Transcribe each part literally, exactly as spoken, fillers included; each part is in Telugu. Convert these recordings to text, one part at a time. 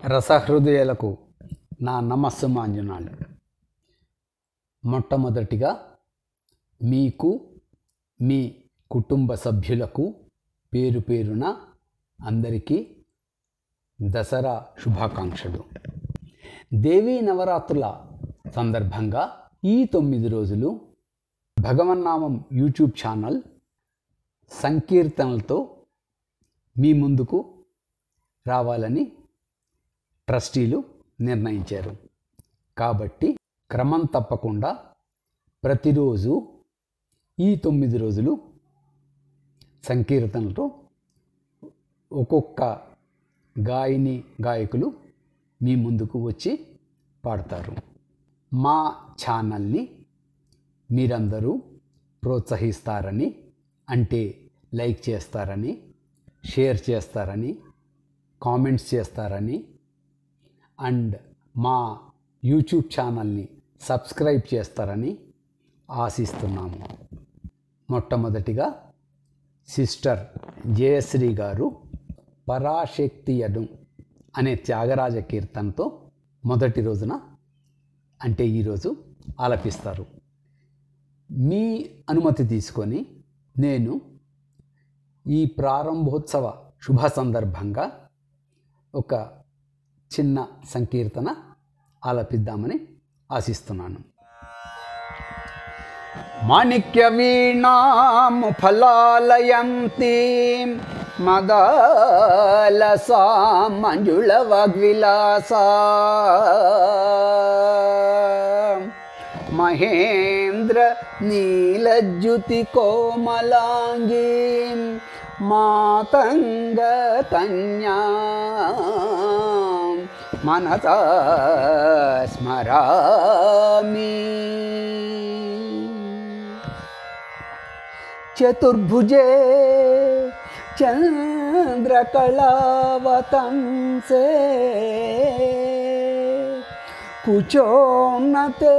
రసహృదయులకు నా నమస్సుమాంజనాలు. మొట్టమొదటిగా మీకు, మీ కుటుంబ సభ్యులకు పేరు పేరున అందరికీ దసరా శుభాకాంక్షలు. దేవీ నవరాత్రుల సందర్భంగా ఈ తొమ్మిది రోజులు భగవన్నామం యూట్యూబ్ ఛానల్ సంకీర్తనలతో మీ ముందుకు రావాలని ట్రస్టీలు నిర్ణయించారు. కాబట్టి క్రమం తప్పకుండా ప్రతిరోజు ఈ తొమ్మిది రోజులు సంకీర్తనలతో ఒక్కొక్క గాయని గాయకులు మీ ముందుకు వచ్చి పాడతారు. మా ఛానల్ని మీరందరూ ప్రోత్సహిస్తారని, అంటే లైక్ చేస్తారని, షేర్ చేస్తారని, కామెంట్స్ చేస్తారని అండ్ మా యూట్యూబ్ ఛానల్ని సబ్స్క్రైబ్ చేస్తారని ఆశిస్తున్నాము. మొట్టమొదటిగా సిస్టర్ జయశ్రీ గారు పరాశక్తియను అనే త్యాగరాజ కీర్తనతో మొదటి రోజున అంటే ఈరోజు ఆలపిస్తారు. మీ అనుమతి తీసుకొని నేను ఈ ప్రారంభోత్సవ శుభ సందర్భంగా ఒక చిన్న సంకీర్తన ఆలపిద్దామని ఆశిస్తున్నాను. మాణిక్య వీణాము ఫలాలయంతి మదాలసా మంజుళ వాగ్విలాసా మహేంద్ర నీలజ్యుతి కోమలాంగీ మాతంగ కన్యా మనసా స్మరామి. చతుర్భుజే చంద్రకళావతంసే కుచోన్నతే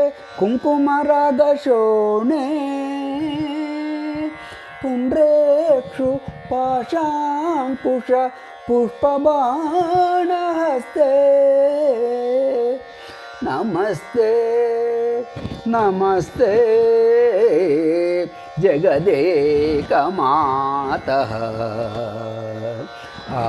కుంకుమరాగశోణే పుండ్రేక్షు పాశాంకుశ పుష్పబాణహస్తే నమస్తే నమస్తే జగదేకమాతః. ఆ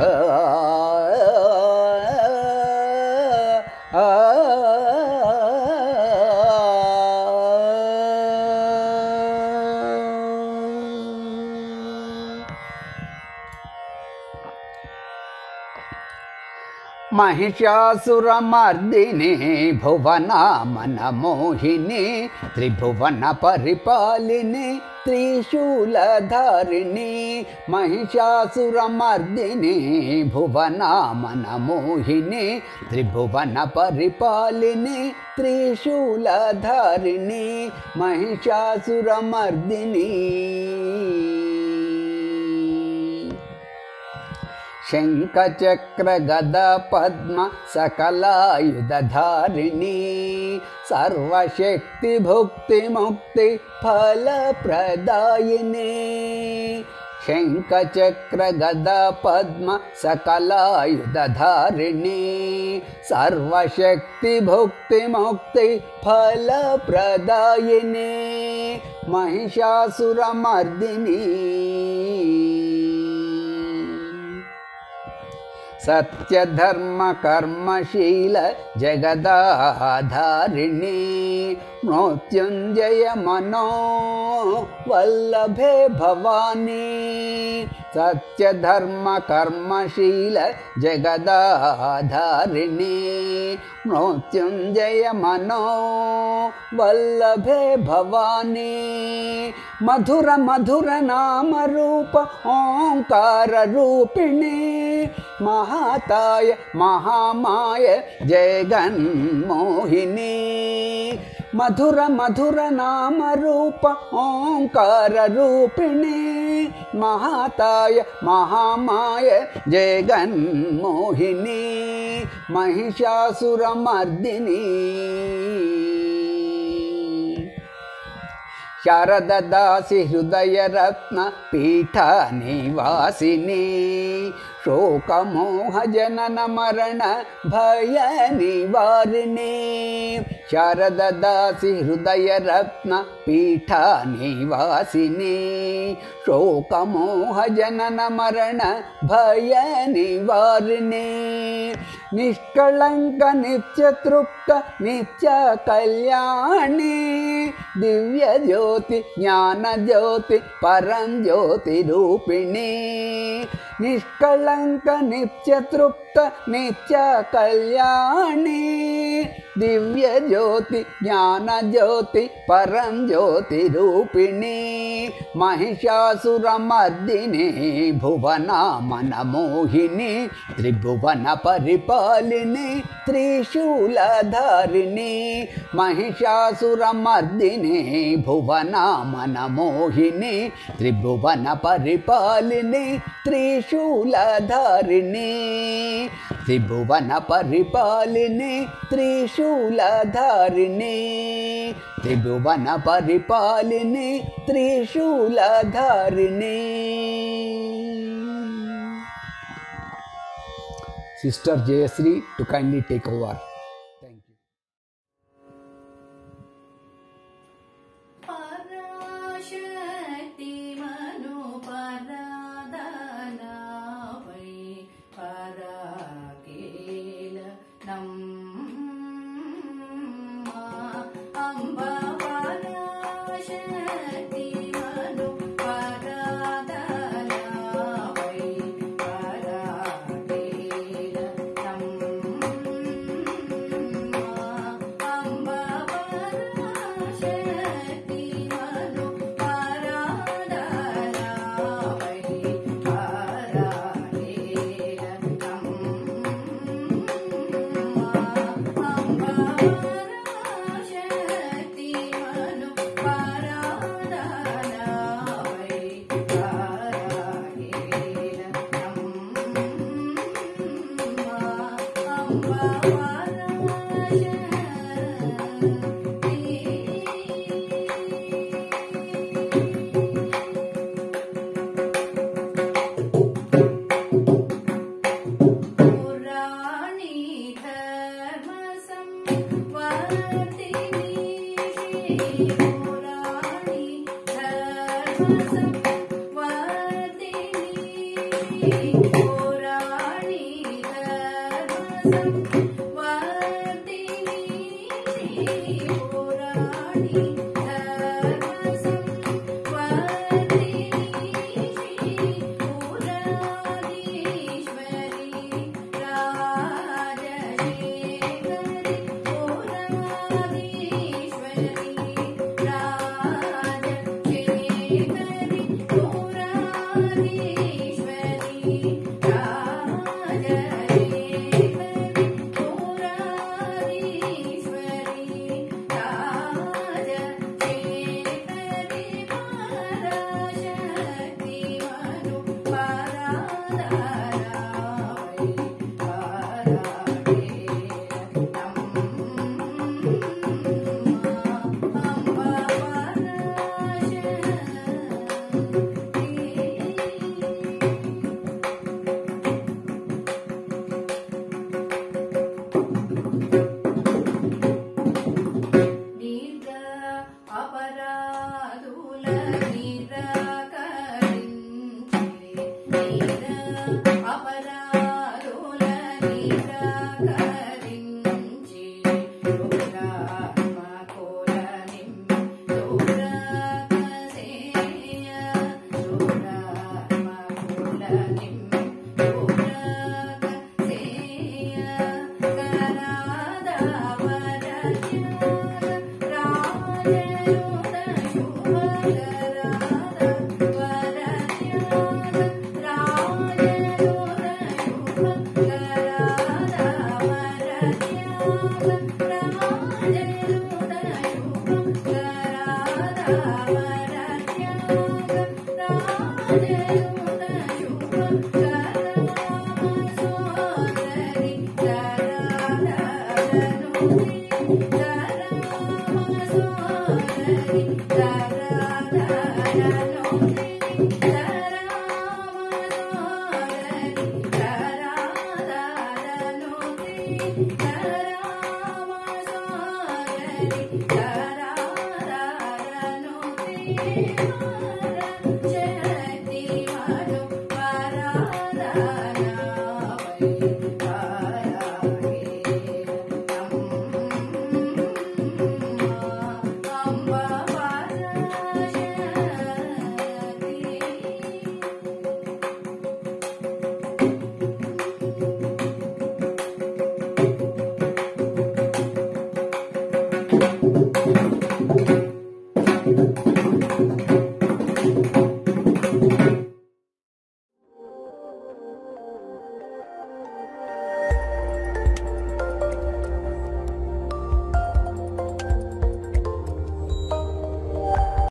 महिषासुरमर्दिनी भुवन मनमोहिनी त्रिभुवन परिपालिनी त्रिशूलधारिणी. महिषासुरमर्दिनी भुवन मनमोहिनी त्रिभुवन परिपालिनी त्रिशूलधारिणी. महिषासुरमर्दिनी शंखचक्र गदा पद्म सकलायुधधारिणी सर्वशक्ति भुक्ति मुक्ति फलप्रदायिनी. शंखचक्र गदा पद्म सकलायुधधारिणी सर्वशक्ति भुक्ति मुक्ति फलप्रदायिनी. महिषासुरमर्दिनी सत्यधर्म कर्मशील जगदाधारिणी मृत्युंजय मनो वल्लभे भवानी. सत्यधर्म कर्मशील जगदाधारिणी मृत्युंजय मनो वल्लभे भवानी. मधुर मधुर नाम रूप ओंकार रूपिणी महाताय महामाय जगन्मोहिनी. मधुर मधुर नाम रूप ओंकार रूपिणी महाताय महामाय जगन्मोहिनी. महिषासुरमर्दिनी శారద దాసి హృదయ రత్న పీఠ నివాసిని శోకమోహ జనన మరణ భయ నివారిణి శారద దాసి హృదయ రత్న పీఠ నివాసిని శోకమోహ జనన మరణ భయ నివారిణి నిష్కళంక నిత్య తృప్త నిత్య కళ్యాణి దివ్య జ్యోతి జ్ఞాన జ్యోతి పరం జ్యోతి రూపిణి నిష్కళంక నిత్య తృప్త నిత్య కళ్యాణి దివ్య జ్యోతి జ్ఞాన జ్యోతి పరం జ్యోతి రూపిణి మహిషాసురమర్దిని భువన మనమోహిని త్రిభువన పరిపాలిని త్రిశూలధారిణి మహిషాసురమర్దిని భువన మనమోహిని త్రిభువన పరిపాలిని త్రిశూలధారిణి త్రిభువన పరిపాలిని త్రిశూలధారిణి త్రిభువన పరిపాలిని త్రిశూలధారిణి. Sister Jayasri to kindly take over. Thank you. Parashakti manu paradana vai parakela namma amba parashakti manu paradana vai parakela namma amba parashakti manu paradana vai parakela Amen.